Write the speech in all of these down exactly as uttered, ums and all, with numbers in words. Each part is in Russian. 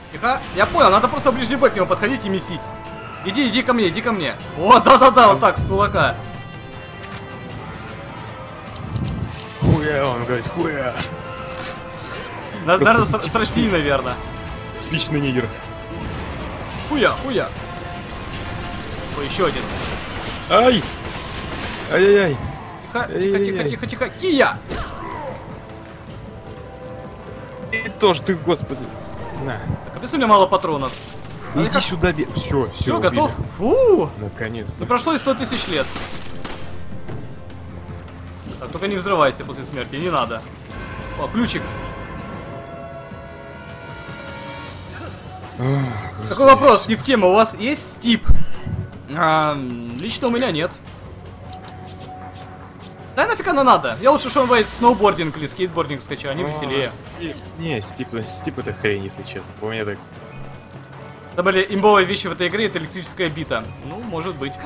Тихо. Я понял, надо просто в ближний бой к нему подходить и месить. Иди, иди ко мне, иди ко мне. О, да-да-да, вот так, с кулака. Хуя, он говорит, хуя. Наверное, с, с России, наверное. Типичный нигер. Хуя, хуя. Ой, еще один. Ай! Ай-яй-яй. Тихо, тихо, тихо, тихо, тихо. Кия! И тоже ты, господи. На. Так, объясни, у меня мало патронов. Иди как... сюда, бе... Все, все, Все, готов? Фу! Наконец-то. Не прошло и сто тысяч лет. Так, только не взрывайся после смерти, не надо. О, ключик. Ох, Такой вопрос, не в тему. У вас есть стип? А, лично у меня нет. Да нафиг оно надо? Я лучше Шон Вейт сноубординг или скейтбординг скачаю, они веселее. Не, стип, стип это хрень, если честно. По мне так. Да были имбовые вещи в этой игре, это электрическая бита. Ну, может быть.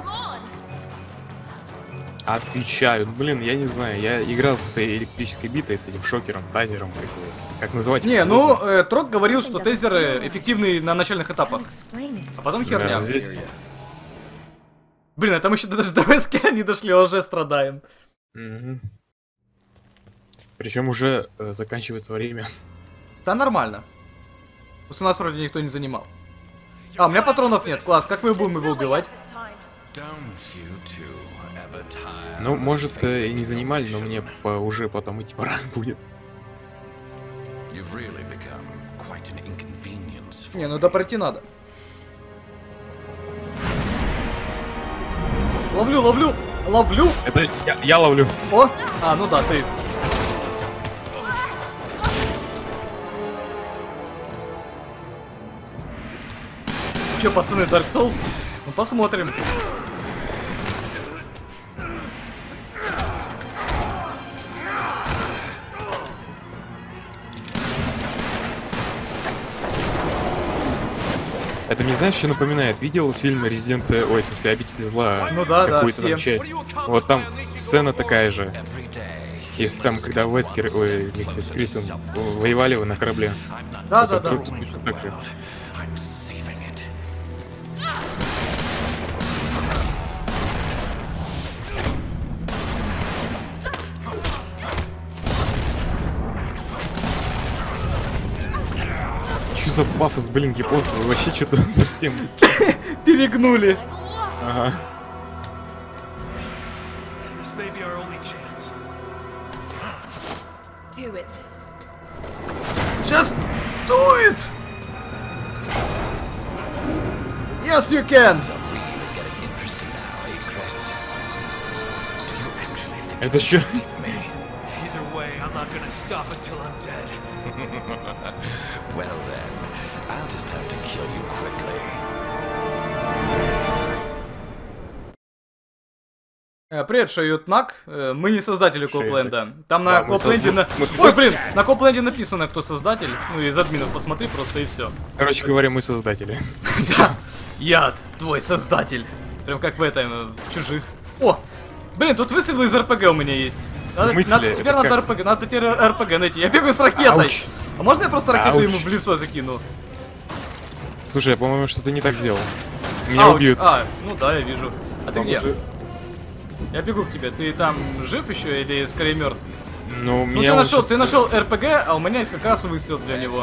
Отвечаю. Блин, я не знаю, я играл с этой электрической битой, с этим шокером, тазером, как, как называть. Не, ну, э, Трок говорил, что тейзеры эффективны на начальных этапах. А потом херня. Да, здесь... Блин, а там еще даже до Вескера не дошли, а уже страдаем. Угу. Причем уже э, заканчивается время. Да нормально. Просто нас вроде никто не занимал. А, у меня патронов нет, класс, как мы будем его убивать? Ну, может, э, и не занимали, но мне по, уже потом идти пора будет. Не, ну да пройти надо. Ловлю, ловлю, ловлю. Это я, я ловлю. О, а, ну да, ты. Че, пацаны, Dark Souls? Ну, посмотрим. Это мне, знаешь, что напоминает? Видел фильм Resident... Ой, в смысле, Обитель зла? Ну да, да, какую-то там всем. часть. Вот там сцена такая же. Если там, когда Вескер, ой, вместе с Крисом воевали на корабле. Да, да, да. Тут, тут, тут так же. Что за пафос, блин, японцы? Вы вообще что-то совсем... Перегнули. Ага. Just do it! Yes, you can! Это что? Well then, I'll just have to kill you quickly. Привет, Шаютнак. Мы не создатели Копленда. Там на Да, мы Копленде на... созда- Ой, блин, на Копленде написано, кто создатель. Ну, из админов посмотри просто и все. Короче говоря, мы создатели. Яд, твой создатель. Прям как в этом, в Чужих. О! Блин, тут выстрелы из РПГ у меня есть. В Надо, смысле? надо, теперь Это надо как? РПГ, надо теперь РПГ найти. Я бегаю с ракетой. Ауч. А можно я просто ракету Ауч. ему в лицо закину? Слушай, я, по-моему, что-то не так сделал. Меня Ауч. убьют. А, ну да, я вижу. А ты где? Поможи. Я бегу к тебе. Ты там жив еще или скорее мертв? Ну, Ну меня ты он нашел, щас- ты нашел РПГ, а у меня есть как раз выстрел для него.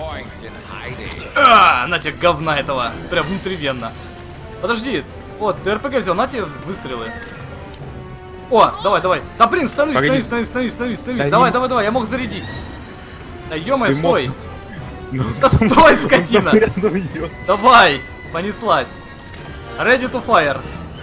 А, на тебе говна этого. Прям внутривенно. Подожди. Вот, ты РПГ взял, на тебе выстрелы. О, давай, давай. Да блин, становись, Погоди. становись, становись, становись, становись. Да Давай, не- давай, давай, я мог зарядить. Да ё-моё, Ты мог- стой. Ну, Да стой, скотина. ну, идёт. Давай, понеслась. Ready to fire.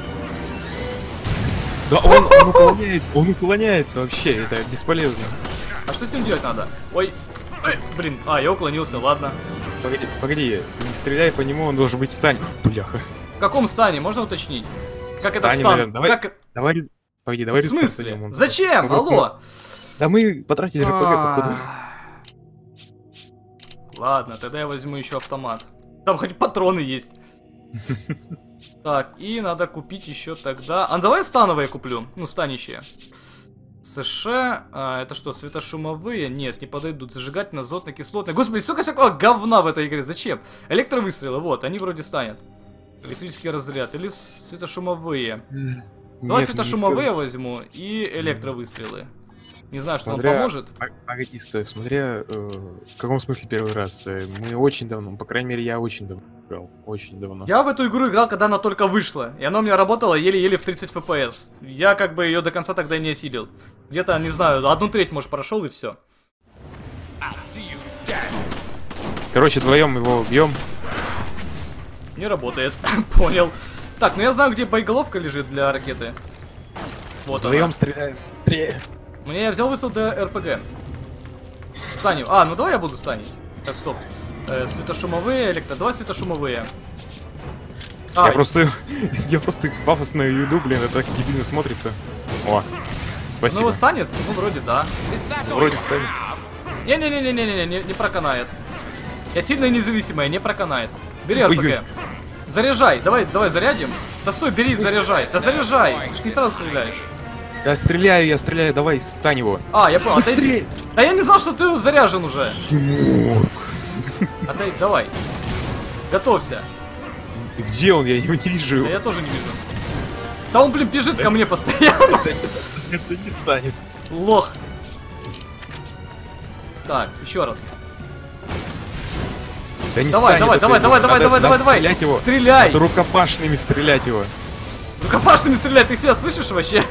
Да он, он уклоняется, он уклоняется вообще, это бесполезно. А что с ним делать надо? Ой, ой, блин, а, я уклонился, ладно. Погоди, погоди, не стреляй по нему, он должен быть в стане. Бляха. В каком стане, можно уточнить? Как этот Стане, стан? наверное. Давай, Как... давай, рез- погоди, давай В смысле? рестартанем он. Зачем? Просто- Алло. Да мы потратили РПГ, походу. Ладно, тогда я возьму еще автомат. Там хоть патроны есть. Так, и надо купить еще тогда... А давай становое куплю. Ну, станище. СШ, а, это что, светошумовые? Нет, не подойдут. Зажигательно, азотно, кислотно. Господи, сколько всякого говна в этой игре, зачем? Электровыстрелы, вот, они вроде станет. Электрический разряд или светошумовые. Давай Нет, светошумовые возьму и электровыстрелы. Не знаю, что Смотря- он поможет. Погоди, стой, смотря, э, в каком смысле первый раз? Э, Мы очень давно, по крайней мере, я очень давно играл, очень давно. Я в эту игру играл, когда она только вышла, и она у меня работала еле-еле в тридцать эф пи эс. Я как бы ее до конца тогда не осилил. Где-то, не знаю, одну треть, может, прошел и все. Короче, вдвоем его убьем. Не работает, понял. Так, ну я знаю, где боеголовка лежит для ракеты. Вот она. Вдвоем стреляем, быстрее. Мне я взял выстрел до эр пэ гэ. Станем. А, ну давай я буду станить. Так, стоп. Э, светошумовые, электро. Давай светошумовые. А, Я просто, я просто пафосно иду, блин, это так дебильно смотрится. О, ну спасибо. его станет? Ну вроде да. Вроде станет. Не-не-не-не-не-не, не, не проканает. Я сильная и независимая, не проканает. Бери эр пэ гэ. Ой-ой. Заряжай, давай, давай зарядим. Да стой, бери, В смысле? заряжай. Да заряжай. Ты ж не сразу стреляешь. Я стреляю, я стреляю, давай, стань его. А, я понял. Быстрее! Отойди. Да я не знал, что ты заряжен уже. Тимур. Отойди, давай. Готовься. Где он? Я его не вижу. Да я тоже не вижу. Да он, блин, бежит ко мне постоянно. Это не станет. Лох. Так, еще раз. Да не Давай, станет, давай, это давай, его. давай, давай, Надо- давай, надо давай, давай. стрелять его. Стреляй. Надо рукопашными стрелять его. Рукопашными стрелять, ты себя слышишь вообще?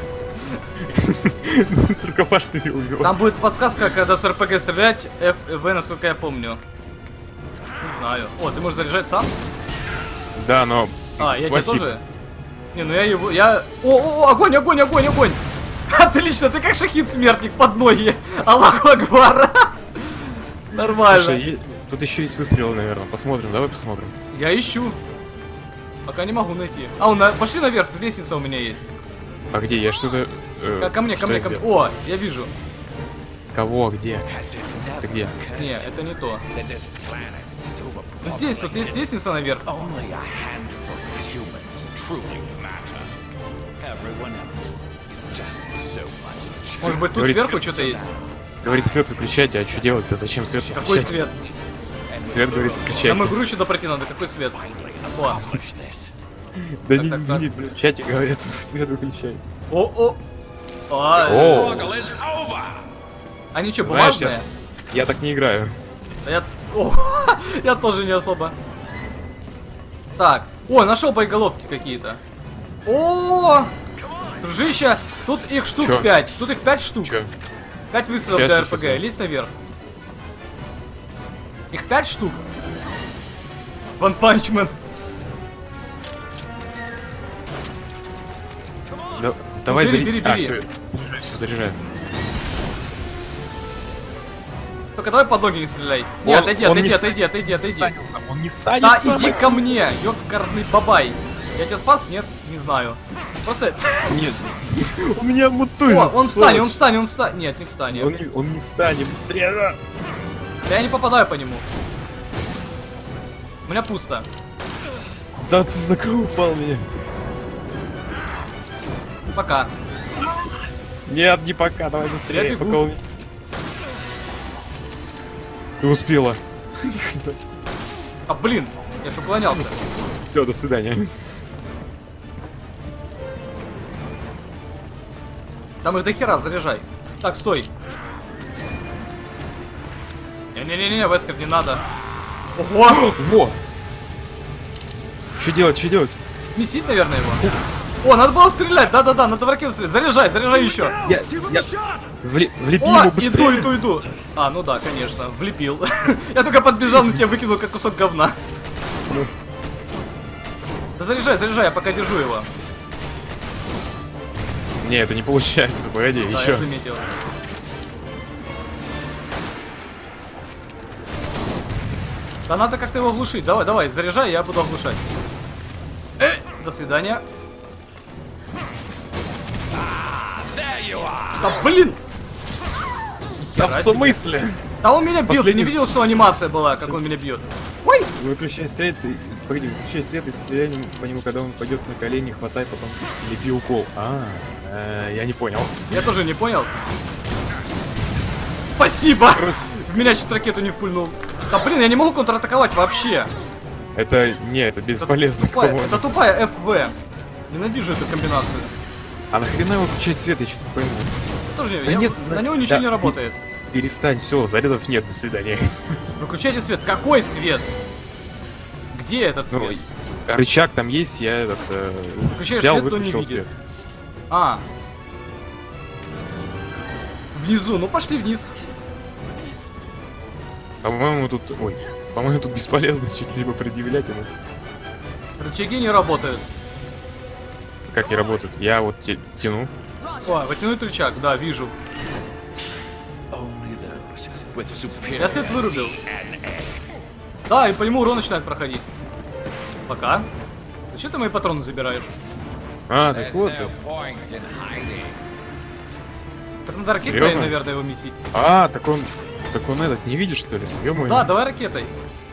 С рукопашными убивать. Там будет подсказка, когда с эр пэ гэ стрелять, эф вэ, насколько я помню. Не знаю. О, ты можешь заряжать сам? Да, но... А, я тебе Спасибо. тоже? Не, ну я его, я... О, о, о, огонь, огонь, огонь, огонь! Отлично, ты как шахид-смертник под ноги. Аллаху акбар. Нормально. Слушай, е- тут еще есть выстрелы, наверное. Посмотрим, давай посмотрим. Я ищу. Пока не могу найти. А, он на... пошли наверх, лестница у меня есть. А где? Я что-то... э, Ко, ко мне, что ко мне, я ко мне. сделал? О, я вижу. Кого? Где? Ты где? Не, это не то. Ну здесь, тут есть лестница наверх. Only a handful of humans truly matter. Everyone else is just so much. Может быть, тут Говорит, сверху свет- что-то есть? Говорит, свет выключайте, а что делать-то? Зачем свет выключать? Какой свет? Свет, говорит, Нам выключайте. игру еще допройти надо. Какой свет? О, Да Так, не, так, так. не, в чате говорят, свет выключай. о, о. А, О, они что, знаешь, бумажные? я так не играю. Да я... О, я тоже не особо. Так. О, нашел боеголовки какие-то. О, дружище, тут их штук Чё? пять. Тут их пять штук. Че? пять выстрелов Щас, для щас, эр пэ гэ. щас. Лезь наверх. Их пять штук. Ван Панчмен. Да, давай бери, заря- бери, А, бери. всё, заряжай, все, заряжаю. Только давай под ноги не стреляй. Не, Он- отойди, он отойди, не отойди, отойди, отойди. Станется, он не станет. Да, сам. иди ко мне, ёкарный бабай. Я тебя спас? Нет, не знаю. Просто... Нет. У меня мутует. О, он встанет, он встанет, он встанет. Нет, не встанет. Он не, он не встанет, быстрее. Да я не попадаю по нему. У меня пусто. Да ты заколупал меня. Пока. Нет, не пока, давай Я быстрее, бегу. пока он... Ты успела. А, блин, я ж уклонялся. Все, до свидания. Там их до хера, заряжай. Так, стой. Не-не-не-не, Вескер, не надо. Ого! Во! Что делать, что делать? Месить, наверное, его. О, надо было стрелять, да-да-да, надо в ракету стрелять. Заряжай, заряжай еще. Я, я... Вли... Влепи О, его быстрее. иду, иду, иду. А, ну да, конечно, влепил. Я только подбежал, на тебя выкинул как кусок говна. Да заряжай, заряжай, я пока держу его. Не, это не получается, погоди, Да, еще. я заметил. Да надо как-то его глушить. Давай, давай, заряжай, я буду оглушать. Э, до свидания. Да блин! Да в Хера себе. смысле? Да он меня бьет, Последний- не видел, что анимация была, как он меня бьет. Ой! Выключай свет, и... Погоди, выключай свет и стреляй по нему, когда он пойдет на колени, хватай, потом лепи укол. А, э, я не понял. Я тоже не понял. Спасибо! В меня чуть ракету не впульнул. Да блин, я не могу контратаковать вообще. Это, не, это бесполезно, Тупая, кого. это тупая эф вэ. Ненавижу эту комбинацию. А нахрена его выключать свет, я что-то не пойму. Я тоже не, Да я- нет, на за- него ничего да. не работает. Перестань, все, зарядов нет, до свидания. Выключайте свет. Какой свет? Где этот Ну, свет? рычаг там есть, я этот э, Выключаешь взял, свет, то не выключил видит. свет. А. Внизу, ну пошли вниз. По-моему, тут, ой, по-моему, тут бесполезно что-либо предъявлять ему. Рычаги не работают. Как они работают? Я вот те- тяну. О, вытянуть рычаг, да, вижу. Only those with superior Я свет вырубил. D N A. Да, и по нему урон начинает проходить. Пока. Зачем ты мои патроны забираешь? А, так There's вот. no point in hiding. Так надо ракетой, Серьезно? наверное, его месить. А, так он, так он этот не видит, что ли? Ё-моё. Да, давай ракетой.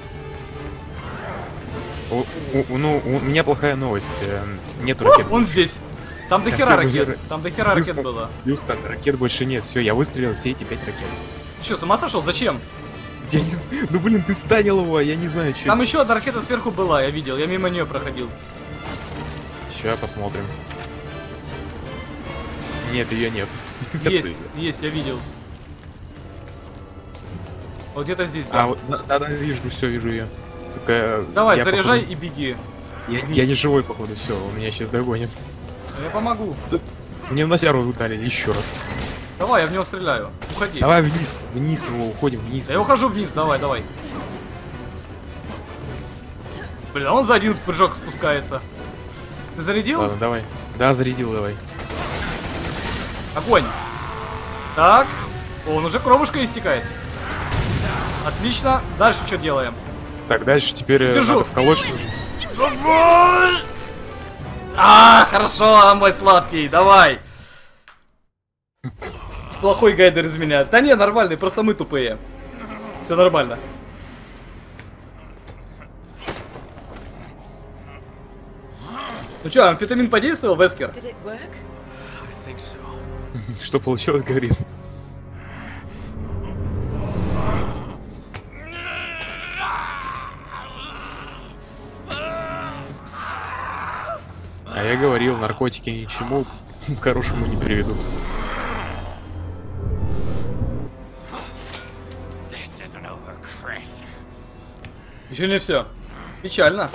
У- у- ну, у меня плохая новость. э, Нет О, ракет. он здесь. Там до Как хера я ракет. уже- Там до хера ракет Хьюстон- было. Хьюстон, ракет больше нет. Все, я выстрелил все эти пять ракет. Ты что, с ума сошел? Зачем? Я не з- Ну блин, ты станил его, я не знаю, что. Там еще одна ракета сверху была, я видел. Я мимо нее проходил. Сейчас посмотрим. Нет, ее нет. Нет Есть, её. есть, я видел. Вот где-то здесь, А, да. вот, да, да, да, вижу, все, вижу ее. Только. э, Давай, я, заряжай походу, и беги. Я, я не живой, походу, все, он меня сейчас догонит. Я помогу. Мне на сяру ударили еще раз. Давай, я в него стреляю. Уходи. Давай вниз, вниз его, уходим вниз. Да я ухожу вниз, давай, давай. Блин, а он за один прыжок спускается. Ты зарядил? Ладно, давай. Да, зарядил, давай. Огонь. Так. О, он уже кровушка истекает. Отлично. Дальше что делаем? Так, дальше теперь э, Держу. надо вколоть что-то. Давай! А, хорошо, мой сладкий, давай. Плохой гайдер из меня. Да не, нормальный, просто мы тупые. Все нормально. Ну что, амфетамин подействовал, Вескер? Did it work? I think so. Что получилось, говорит. А я говорил, наркотики ничему хорошему не приведут. This isn't over, Chris. Еще не все. Печально.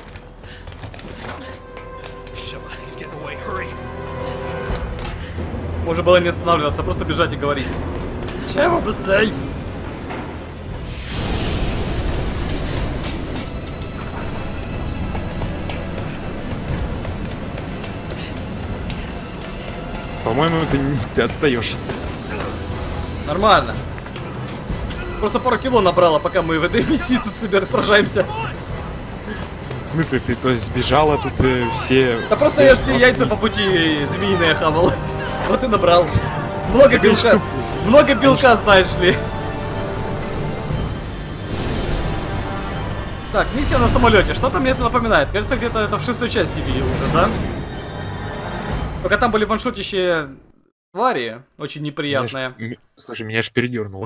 Shit, he's getting away. Hurry. Можно было не останавливаться, просто бежать и говорить. Чего быстрей? По-моему, ты, не- ты отстаешь. Нормально. Просто пару кило набрало, пока мы в этой миссии тут собер сражаемся. В смысле, ты то есть сбежала, тут э, все... Да просто я все яйца по пути змеиные хавал. Вот и набрал. Много пять белка. штук. Много белка, знаешь ли. Так, миссия на самолете. Что-то мне это напоминает. Кажется, где-то это в шестой части видел уже, да? Только там были ваншотищие твари, очень неприятные. Меня ж- м- Слушай, меня аж передернуло.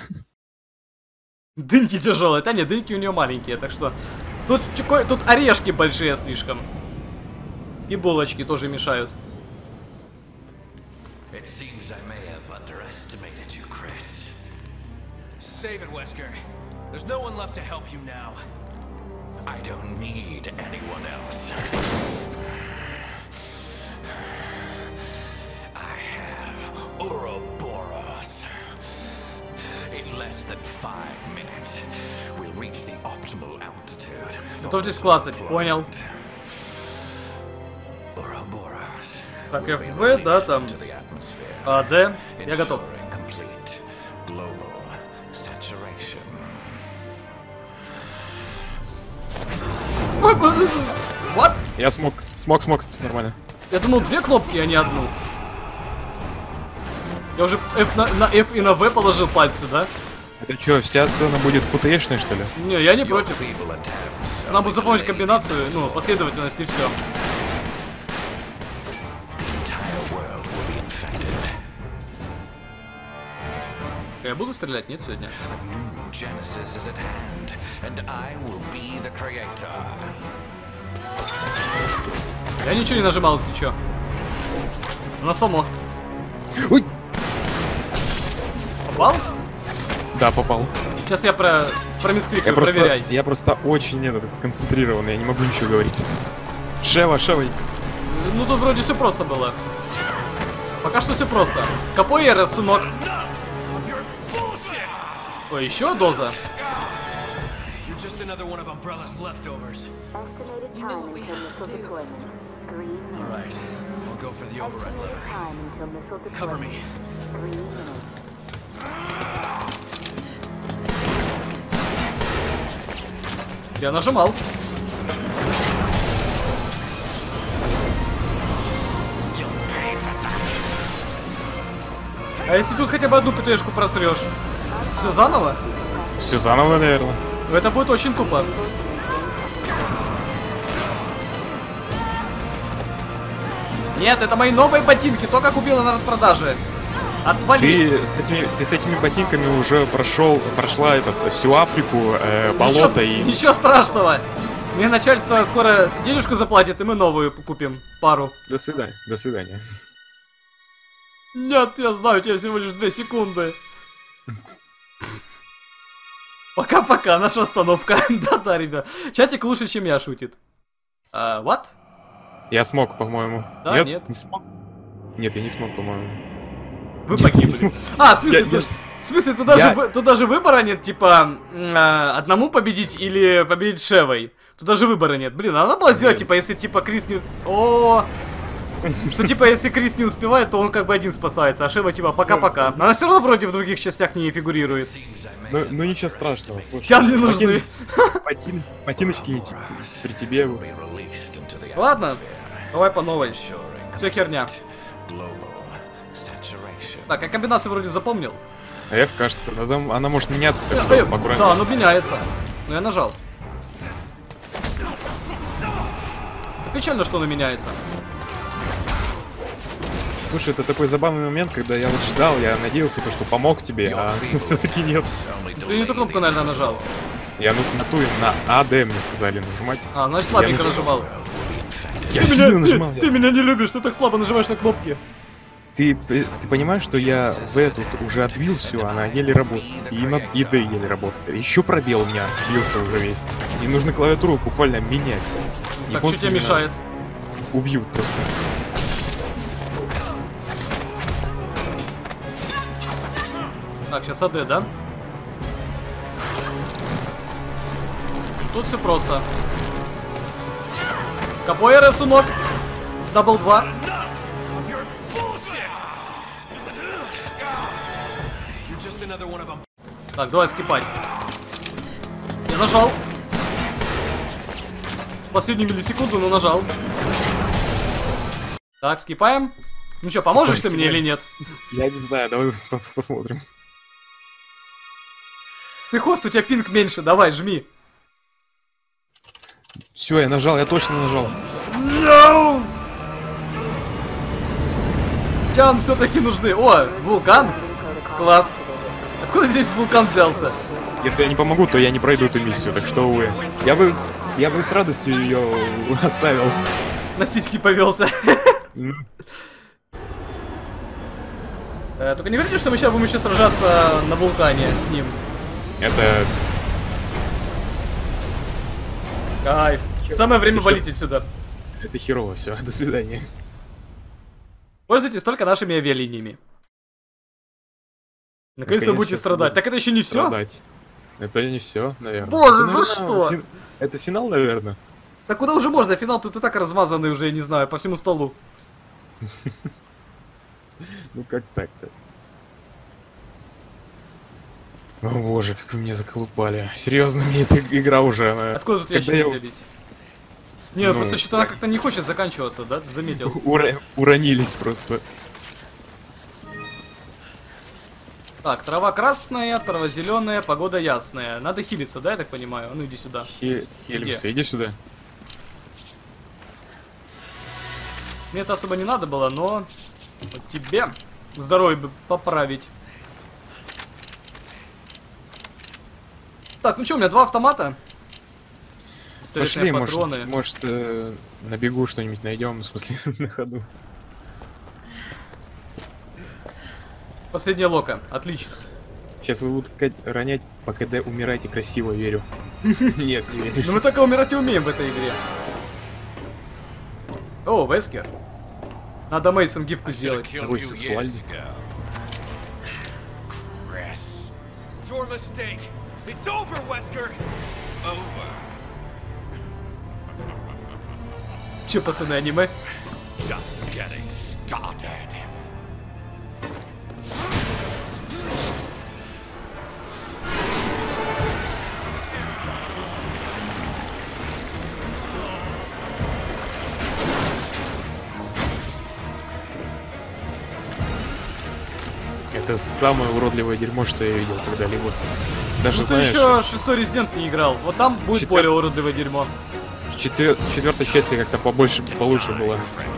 Дыньки тяжелые. Да нет, дыньки у нее маленькие, так что... Тут, чё- тут орешки большие слишком. И булочки тоже мешают. It seems I may have underestimated you, Chris. Save it, Wesker. There's no one left to help you now. I don't need anyone else. I have Ouroboros. In less than five minutes, we'll reach the optimal altitude. for Готовьтесь классать, понял. Ouroboros. Так, will be эф вэ, да, released там. into the atmosphere, А, Д. Я готов. ensuring complete global saturation. Вот. Я смог, смог, смог, всё нормально. Я думал две кнопки, а не одну. Я уже F на, на F и на V положил пальцы, да? Это что, вся сцена будет кутешной, что ли? Не, я не Your против. feeble attempts Надо бы only запомнить delayed комбинацию, ну, последовательность и все. the entire world will be infected. Я буду стрелять, нет, сегодня? New Genesis is at hand, and I will be the creator. Я ничего не нажимал, если чё. Оно само. Ой! Попал? Да, попал. Сейчас я про... Я промискликаю, просто, проверяй. я просто очень этот, концентрирован, я не могу ничего говорить. Шева, Шева. Ну тут вроде все просто было. Пока что все просто. Капоэра, сынок. Ой, еще доза. You're just another one of Umbrella's leftovers. Estimated time until missile deployment. Three All minutes. right, I'll go for the override Estimated lever. time until missile Cover deployment. me. Three minutes. Я нажимал. А если тут хотя бы одну ПТшку просрешь? Все заново? Все заново, наверное. Это будет очень тупо. Нет, это мои новые ботинки, только купила на распродаже. Отвали. Ты с этими, ты с этими ботинками уже прошел, прошла этот, всю Африку, э, болото ничего, и... ничего страшного. Мне начальство скоро денежку заплатит, и мы новую купим. Пару. До свидания, до свидания. Нет, я знаю, у тебя всего лишь две секунды. Пока-пока, наша остановка. Да-да, ребят. Чатик лучше, чем я, шутит. А, what? Я смог, по-моему. Да, нет? нет. Не смог? Нет, я не смог, по-моему. Вы Нет, не погибли. смог. А, в смысле, Я- ты- я- в смысле, тут даже, я- вы- тут даже выбора нет, типа, м, а, одному победить или победить Шевой. Тут даже выбора нет. Блин, а надо было сделать, типа, если, типа, Крис не... О, что, типа, если Крис не успевает, то он как бы один спасается, а Шева, типа, пока-пока. Но она все равно вроде в других частях не фигурирует. Ну, ну ничего страшного, слушай. Тян не нужны. Ботин- ботин- ботиночки не те- при тебе. Will be released into the Ладно, atmosphere, давай по новой. ensuring Все херня. global saturation. Так, я комбинацию вроде запомнил. F, кажется, она, там- она может меняться, так Э, что э, аккуратнее. Да, оно меняется. Но я нажал. Это печально, что оно меняется. Слушай, это такой забавный момент, когда я вот ждал, я надеялся, то, что помог тебе, а все-таки нет. Ты не ту кнопку, наверное, нажал. Я ну, на ту, на А Д мне сказали нажимать. А, значит, слабенько Я нажимал. Я Ты сильно меня, нажимал. ты, я- ты меня не любишь, ты так слабо нажимаешь на кнопки. Ты, ты понимаешь, что я в эту уже отбил все, она еле работает. И на И Д еле работает. Еще пробел у меня бился уже весь. И нужно клавиатуру буквально менять. Так, что Японцы тебе меня мешает? Убьют просто. Так, сейчас А Д, да? Тут все просто. Капоэра, сунок. Дабл два. You're bullshit! You're just another one of them. Так, давай скипать. Я нажал. Последнюю миллисекунду, но нажал. Так, скипаем. Ну что, поможешь ты мне скипаем. или нет? Я не знаю, давай по- посмотрим. Ты хост, у тебя пинг меньше, давай, жми. Все, я нажал, я точно нажал. No! Тян все-таки нужны. О, вулкан. Класс. Откуда здесь вулкан взялся? Если я не помогу, то я не пройду эту миссию, так что, увы. Я бы, я бы с радостью ее оставил. На сиськи повелся. М, Э, Только не говорите, что мы сейчас будем еще сражаться на вулкане с ним. Это... Кайф. Самое время Ты валить отсюда. Это херово, все, до свидания. Пользуйтесь только нашими авиалиниями. Наконец-то Наконец, будете сейчас страдать. буду Так это еще не все? Страдать. Это не все, наверное. Боже, Это, за наверное, что? фин- Это финал, наверное. Так куда уже можно? Финал тут и так размазанный уже, я не знаю, по всему столу. Ну как так-то? О боже, как вы меня заколупали. Серьезно, мне эта игра уже, она... Откуда тут Когда ящики я взялись? Не, Ну, просто что-то она так. как-то не хочет заканчиваться, да? Ты заметил? ура- уронились просто. Так, трава красная, трава зеленая, погода ясная. Надо хилиться, да, я так понимаю? Ну иди сюда. Хи- Хельмса, иди сюда. Мне это особо не надо было, но вот тебе здоровье бы поправить. Так, ну что, у меня два автомата. Пошли, может, патроны. может э, на бегу что-нибудь найдем, в смысле, на ходу. Последняя лока, отлично. Сейчас вы будут ка- ронять, по КД умирайте красиво, верю. Нет, не верю. Но мы только умирать и умеем в этой игре. О, Вескер. Надо Мейсон гифку сделать. Такой сексуальный. Your mistake. It's over, Wesker. Over. Че, пацаны, аниме? Just getting started. Это самое уродливое дерьмо, что я видел когда-либо. Даже Ну ты знаешь, еще шестой резидент не играл. Вот там будет Четвер- более уродливое дерьмо. в четвер- в четвертой части как-то побольше, получше было.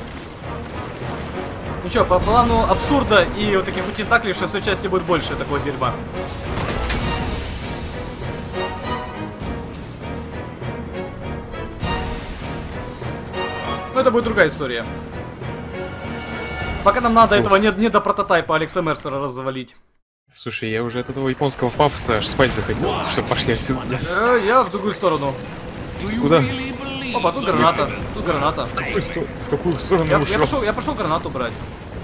Ну что, по плану абсурда и вот таких вот тентаклей в шестой части будет больше такого дерьма. Но это будет другая история. Пока нам надо Ух. этого не, не до прототайпа Алекса Мерсера развалить. Слушай, я уже от этого японского пафоса аж спать захотел, что пошли отсюда. Э, я в другую сторону. Куда? Опа, тут граната. Тут граната. В какую сто- в какую сторону Я, я, ушел? пошел, я пошел гранату брать.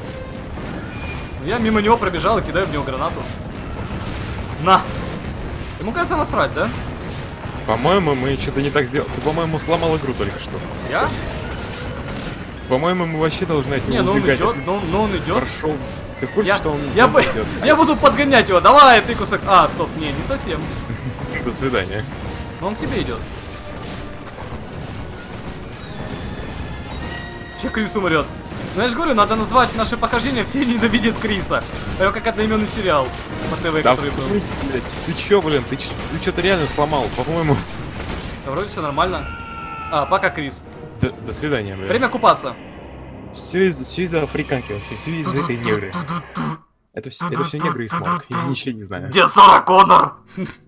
Я мимо него пробежал и кидаю в него гранату. На! Ему кажется насрать, да? По-моему, мы что-то не так сделали. Ты, по-моему, сломал игру только что. Я? По-моему, мы вообще должны от него Не, ну он убегать. идет, ну, ну он идет. Прошел. Ты в курсе, Я, что он я, он бы- идет? я буду подгонять его. Давай, ты кусок. А, стоп, не, не совсем. До свидания. Но он к тебе идет. Че Крис умрет? Ну я же говорю, надо назвать наше похождение «Все ненавидят Криса». Прям как одноименный сериал по ТВ, Да в который был. смысле? Ты чё, блин? Ты, ч- ты что-то реально сломал, по-моему. Да вроде все нормально. А, пока, Крис. До, до свидания, блин. Время купаться. Все из-за все из-за африканки вообще, все из-за этой негры. Это все, это все негры и смог. Я ничего не знаю. Где Сара Коннор?